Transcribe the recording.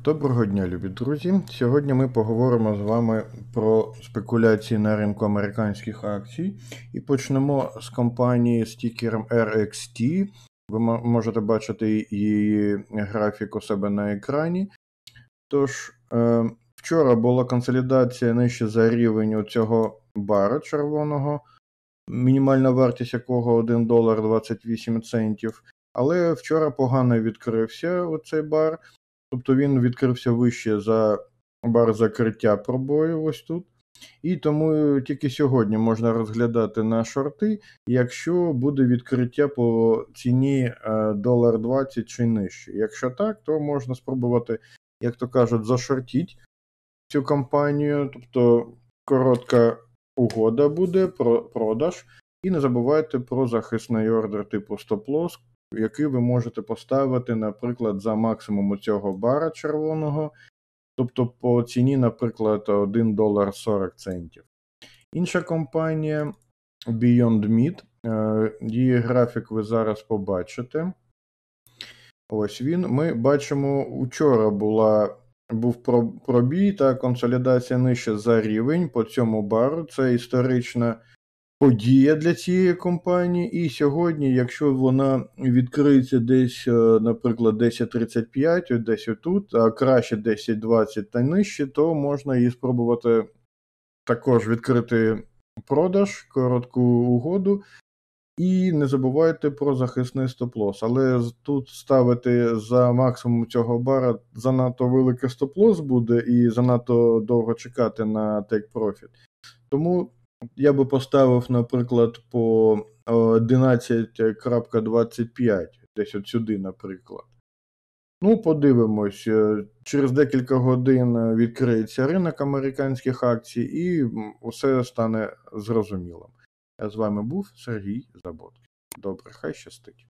Доброго дня, любі друзі! Сьогодні ми поговоримо з вами про спекуляції на ринку американських акцій і почнемо з компанії з тікером RXT. Ви можете бачити її графік у себе на екрані. Тож, вчора була консолідація нижче за рівень цього бара червоного, мінімальна вартість якого $1.28, але вчора погано відкрився оцей бар. Тобто він відкрився вище за бар закриття пробою ось тут. І тому тільки сьогодні можна розглядати на шорти, якщо буде відкриття по ціні $1.20 чи нижче. Якщо так, то можна спробувати, як то кажуть, зашортіть цю компанію. Тобто коротка угода буде, продаж. І не забувайте про захисний ордер типу стоп-лосс, який ви можете поставити, наприклад, за максимум цього бара червоного, тобто по ціні, наприклад, $1.40. Інша компанія Beyond Meat, її графік ви зараз побачите. Ось він. Ми бачимо, учора був пробій та консолідація нижче за рівень по цьому бару. Це історична подія для цієї компанії, і сьогодні, якщо вона відкриється десь, наприклад, 10.35, десь отут, а краще 10.20 та нижче, то можна її спробувати також відкрити продаж, коротку угоду. І не забувайте про захисний стоп-лосс. Але тут ставити за максимум цього бара занадто великий стоп-лосс буде і занадто довго чекати на take profit. Тому я би поставив, наприклад, по 11.25, десь от сюди, наприклад. Ну, подивимось, через декілька годин відкриється ринок американських акцій і усе стане зрозумілим. Я з вами був Сергій Заботкін. Добре, хай щастить.